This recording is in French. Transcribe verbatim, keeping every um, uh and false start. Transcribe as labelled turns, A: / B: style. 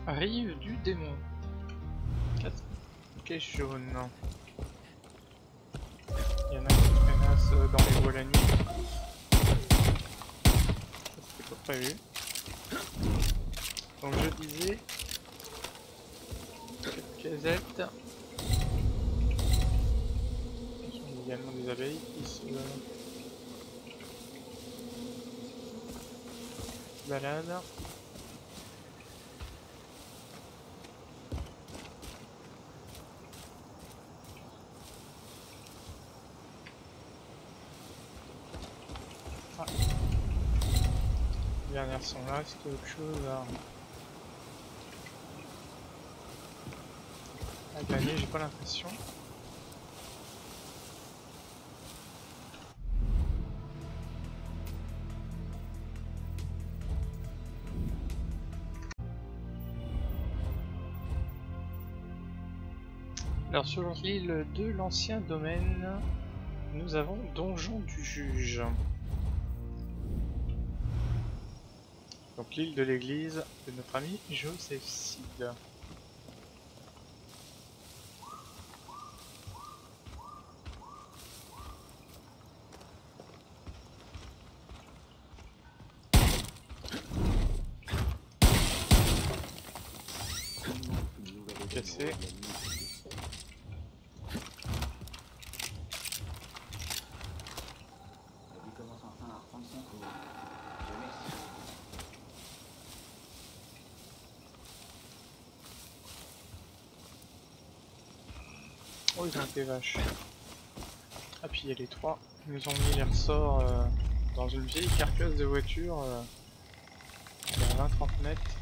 A: Rive du démon. Casquet jaune. Il y en a qui traînassent dans les voies la nuit. Ça c'était pas prévu. Donc je disais... Cette casette. Il y a également des abeilles qui se... baladent. Ah. Les dernières sont là, c'était autre chose à, à gagner, j'ai pas l'impression. Alors sur l'île de l'ancien domaine, nous avons Donjon du Juge. Donc l'île de l'église de notre ami Joseph Cid. Cassé. Oh, ils ont été vaches. Ah, puis il y a les trois. Ils nous ont mis les ressorts euh, dans une vieille carcasse de voiture euh, à vingt trente mètres.